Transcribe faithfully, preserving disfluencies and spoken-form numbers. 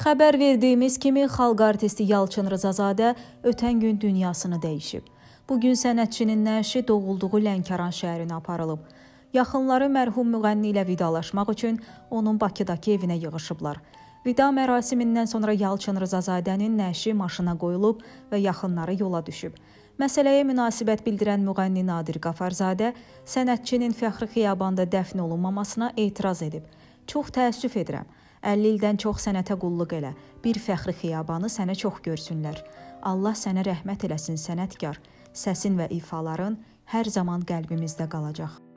Xəbər verdiyimiz kimi xalq artisti Yalçın Rzazadə ötən gün dünyasını dəyişib. Bugün sənətçinin nəşi doğulduğu Lənkəran şəhərinə aparılıb. Yaxınları mərhum müğənni ilə vidalaşmaq üçün onun Bakıdakı evinə yığışıblar. Vida mərasimindən sonra Yalçın Rzazadənin nəşi maşına qoyulub və yaxınları yola düşüb. Məsələyə münasibət bildirən müğənni Nadir Qafarzadə sənətçinin Fəxri Xiyabanda dəfn olunmamasına etiraz edib. Çox təəssüf edirəm. əlli ildən çox sənətə qulluq elə. Bir Fəxri Xiyabanı sənə çox görsünlər. Allah sənə rəhmət eləsin sənətkar. Səsin və ifaların hər zaman qəlbimizdə qalacaq.